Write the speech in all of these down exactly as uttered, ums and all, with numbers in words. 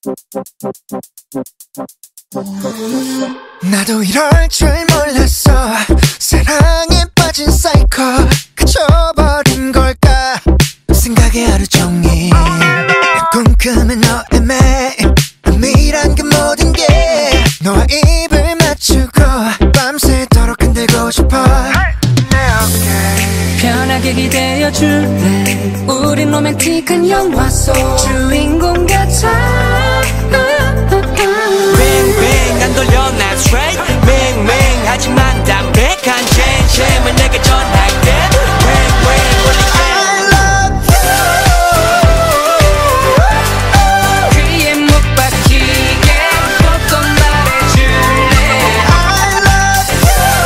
나도 이럴 줄 몰랐어. 사랑에 빠진 사이코 그쳐버린 걸까 생각에 하루 종일 꿈꾸는 너의 매일 은밀한 그 모든 게 너와 입을 맞추고 밤새도록 흔들고 싶어. 편하게 기대어 줄래. 우린 로맨틱한 영화 속 주인공 같아. 맹맹 안 돌려 난 straight 맹맹하지만 담백한 젠젠을 내게 전할게. 맹맹 I love you. 귀에 못 박히게 꼭 말해줄래. I love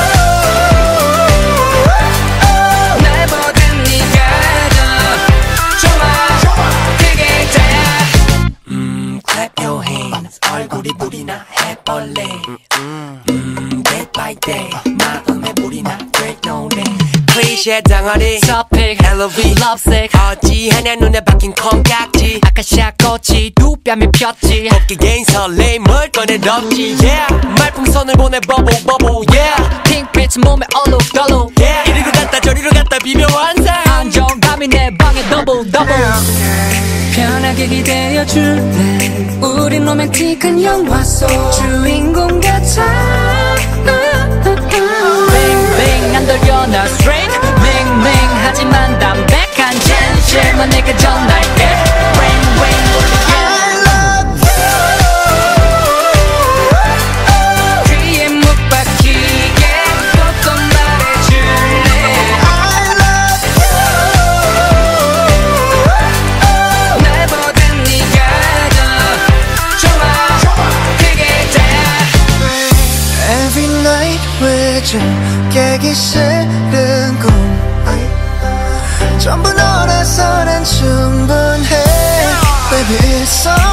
you. 날보단 네가 더 좋아. 그게 다야. 음 clap your hands 얼굴이 불이 나 해벌레. 음 day by day 마음에 불이 나 great no name. 클리셰 덩어리 서픽 엘로비 lovesick 어찌하냐 눈에 박힌 콩깍지. 아카시아 꽃이 두 뺨에 폈지. 어깨엔 설렘을 꺼내뒀지. yeah 말풍선을 보내 bubble bubble yeah 핑크빛 몸에 얼룩덜룩 yeah 이리로 갔다 저리로 갔다 비벼 완성. 안정감이 내 방에 더블 더블. 편하게 기대어 줄래. 우린 로맨틱한 영화 속 주인공 같아. 뱅뱅 안 돌려 나 straight 맹맹하지만 담백한 진실만 내게 전할게. ring ring I love you. 귀에 못 박히게 꼭 말해줄래. I love you. 날보단 네가 더 좋아. 그게 다야. Every night 왜좀 깨기 싫은 꿈 전부 너라서 난 충분해. Baby it's